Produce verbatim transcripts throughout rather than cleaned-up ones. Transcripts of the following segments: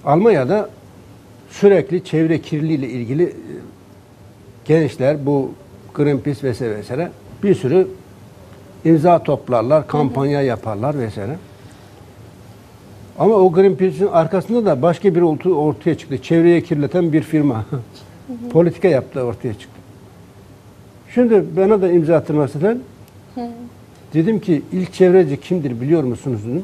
Almanya'da sürekli çevre kirliliği ile ilgili gençler bu Greenpeace vesaire vesaire bir sürü imza toplarlar, kampanya hı hı. yaparlar vesaire. Ama o Greenpeace'in arkasında da başka bir ortaya çıktı. Çevreye kirleten bir firma. Hı hı. Politika yaptı, ortaya çıktı. Şimdi bana da imza attırmasılar. Dedim ki ilk çevreci kimdir biliyor musunuz dedim.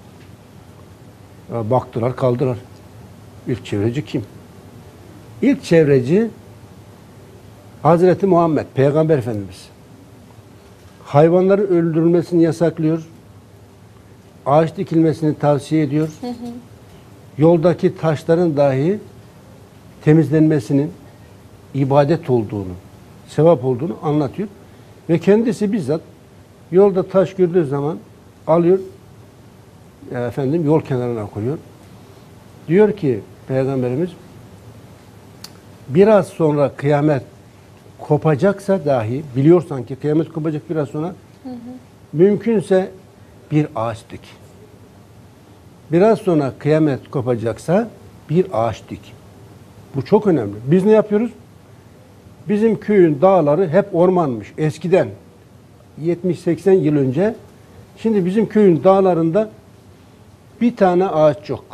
Ya baktılar, kaldılar. İlk çevreci kim? İlk çevreci Hazreti Muhammed, Peygamber Efendimiz. Hayvanların öldürülmesini yasaklıyor. Ağaç dikilmesini tavsiye ediyor. Hı hı. Yoldaki taşların dahi temizlenmesinin ibadet olduğunu, sevap olduğunu anlatıyor. Ve kendisi bizzat yolda taş gördüğü zaman alıyor, efendim yol kenarına koyuyor. Diyor ki Peygamberimiz, biraz sonra kıyamet kopacaksa dahi, biliyorsan ki kıyamet kopacak biraz sonra, hı hı. mümkünse bir ağaç dik. Biraz sonra kıyamet kopacaksa bir ağaç dik. Bu çok önemli. Biz ne yapıyoruz? Bizim köyün dağları hep ormanmış eskiden. yetmiş seksen yıl önce. Şimdi bizim köyün dağlarında bir tane ağaç yok.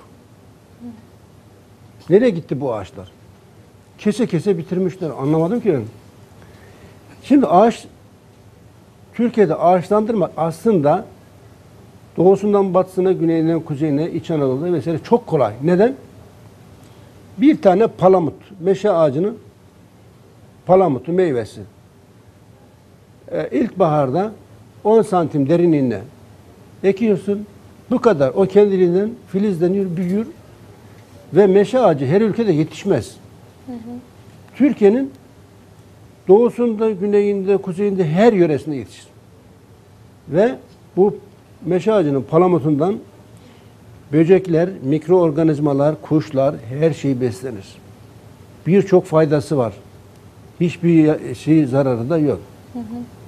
Nereye gitti bu ağaçlar? Kese kese bitirmişler. Anlamadım ki. Şimdi ağaç, Türkiye'de ağaçlandırmak aslında doğusundan batısına, güneyinden kuzeyine, İç Anadolu'da vesaire çok kolay. Neden? Bir tane palamut, meşe ağacının palamutu, meyvesi. Ee, ilkbaharda on santim derinliğine ekiyorsun. Bu kadar. O kendiliğinden filizleniyor, büyür. Ve meşe ağacı her ülkede yetişmez. Hı hı. Türkiye'nin doğusunda, güneyinde, kuzeyinde her yöresinde yetişir. Ve bu meşe ağacının palamutundan böcekler, mikroorganizmalar, kuşlar her şey beslenir. Birçok faydası var. Hiçbir şey zararı da yok. Hı hı.